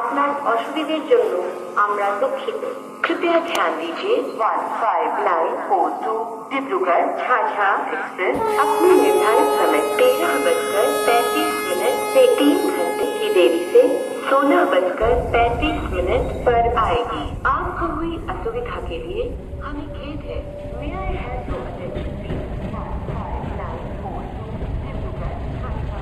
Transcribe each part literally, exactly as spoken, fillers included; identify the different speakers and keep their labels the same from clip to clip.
Speaker 1: আপনার অসুবিধার জন্য আমরা দুঃখিত। कृपया ध्यान दीजिए one five nine four two Dibrugarh Jhajha express अपने निर्धारित समय तेरह बजकर पैंतीस मिनट से तीन घंटे की देरी से सोलह बजकर पैंतीस मिनट पर आएगी। आपको हुई असुविधा के लिए हमें खेद है। May I have your attention please? One five nine four two Dibrugarh Jhajha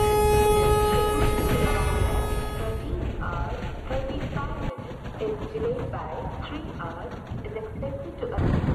Speaker 1: is delayed by three hours, is expected to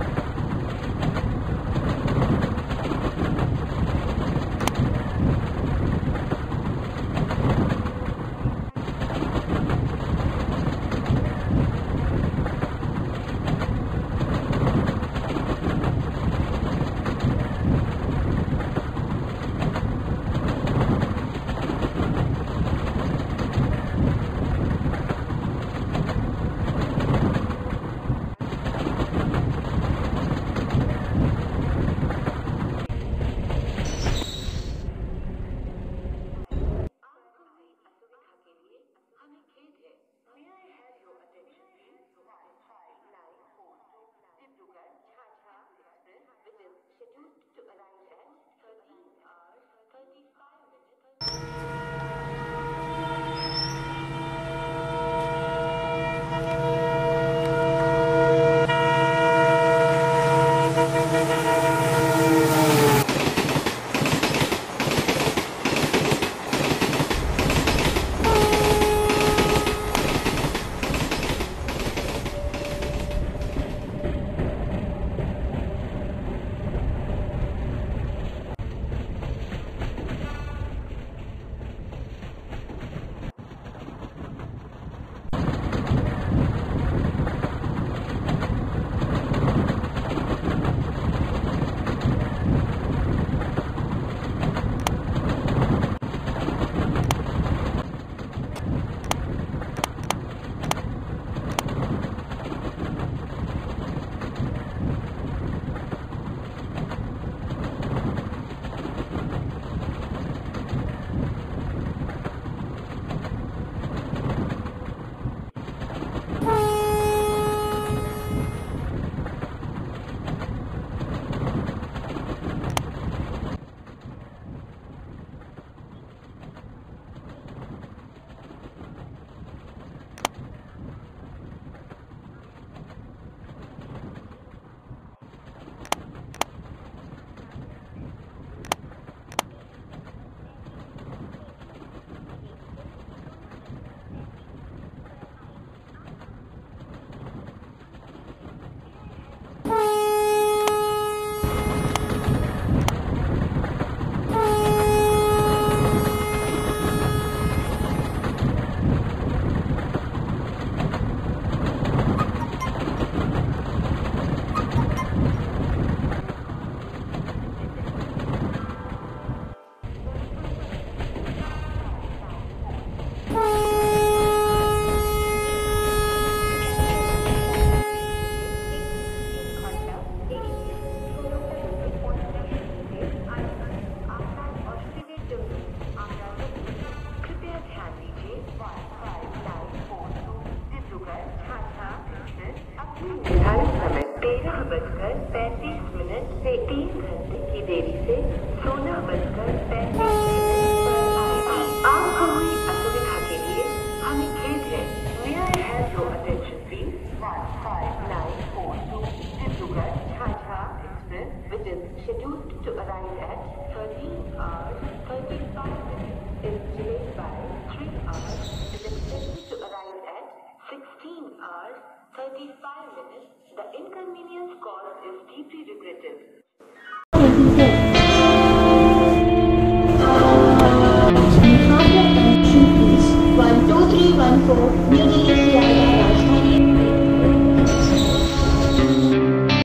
Speaker 1: निर्धारित समय तेरह बजकर पैंतीस मिनट से तीन घंटे की देरी से सोलह बजकर पैंतीस मिनट पर आएगी। आपको हुई असुविधा के लिए हमें खेद है। May I have your attention please? One five nine four two Dibrugarh Jhajha express which is scheduled to arrive at thirteen hours thirty-five minutes is delayed by three hours, is expected to arrive at sixteen hours thirty-five minutes. The inconvenience caused is deeply regretted.